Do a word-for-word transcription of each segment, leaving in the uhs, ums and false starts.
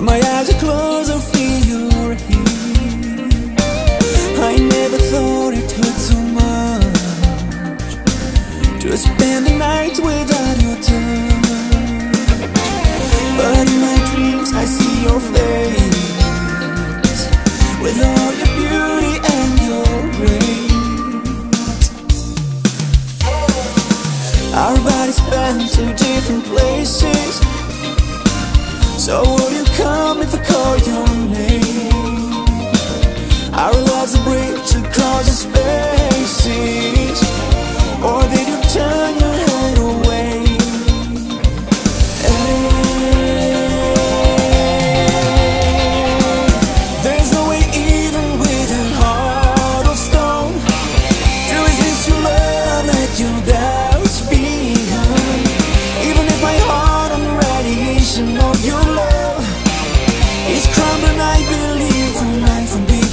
my eyes are closed, I feel you're here. I never thought it hurt so much to spend the night without your touch. But in my dreams I see your face, with all your beauty and your grace. Our bodies bend to different places, so will you come if I call your name? Our love's a bridge across the spaces, or did you turn your head away? Hey, there's no way, even with a heart of stone, to resist your love, let your doubts behind. Even if my heart on radiation of your love is crumbling, I believe from life will be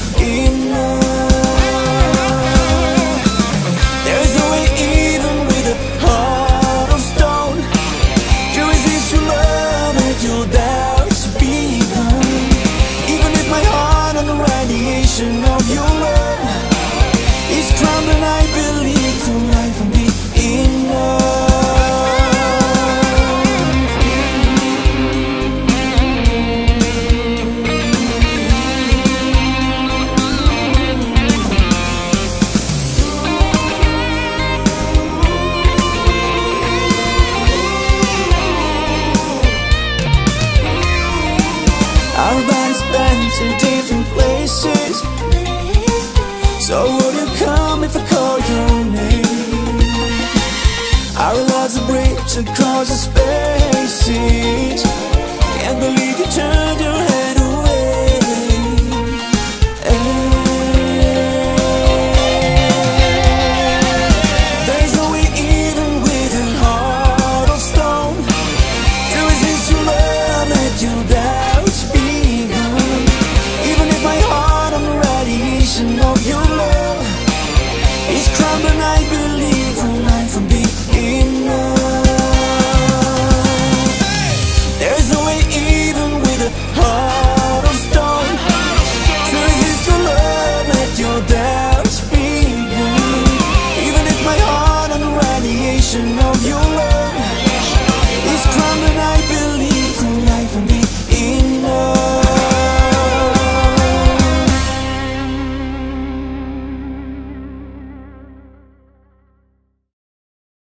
enough. There's no way, even with a heart of stone, to resist your love, let your doubts be gone. Even if my heart on the radiation of your love is crumbling, I believe from life will be enough. Our bodies bend to different places, so will you come if I call your name? Our love's a bridge across the spaces, can't believe you turned your head away. There's no way, even with a heart of stone, to resist your love, let your doubts be. Of your love is crumbling, I believe from life will be enough. There's no way, even with a heart of stone, to resist your love, let your doubts be gone. Even if my heart on radiation